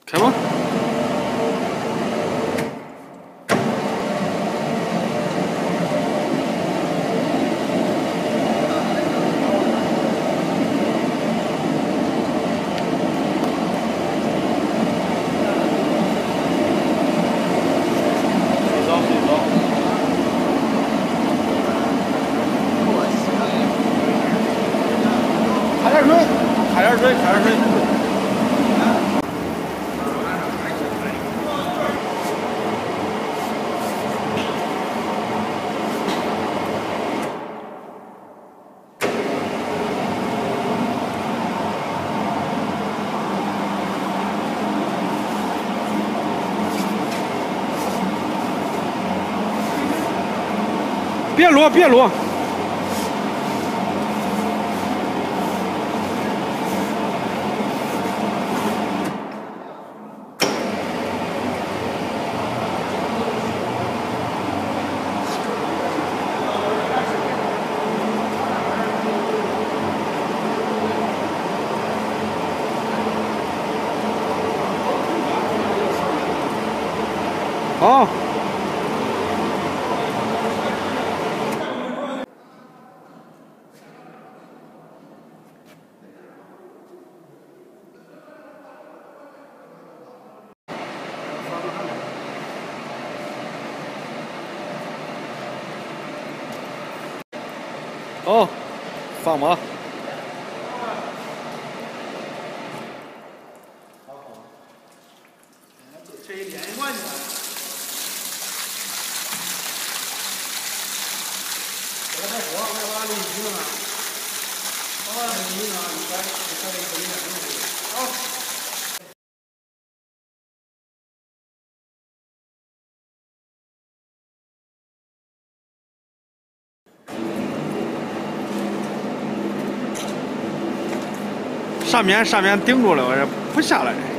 开吗？开点水，开点水。别落，别落。好。哦，放吧。 这一连贯的，这个还火，我要把它弄平了呢。把它弄平了，你看这个一点好。 上面顶住了，我这不下来。